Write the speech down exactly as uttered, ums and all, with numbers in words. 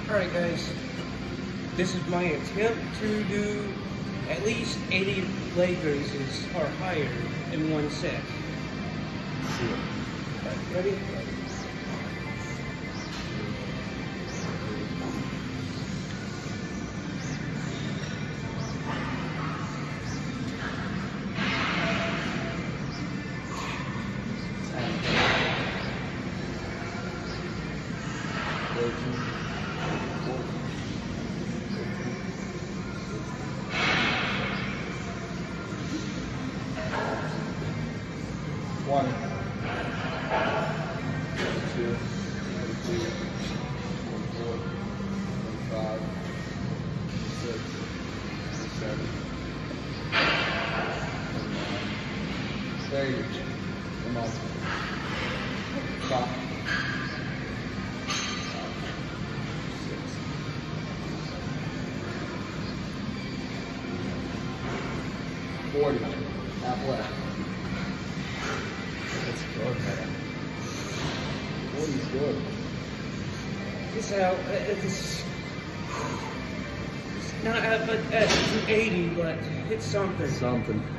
Alright guys, this is my attempt to do at least eighty leg raises or higher in one set. Sure. Right, ready? One, two, three, four, five, six, seven, eight, come on, stop, six, forty, halfway. That's good, man. forty's good. This out, uh, it's, it's not uh, but uh, it's an eighty, but it's something. Something.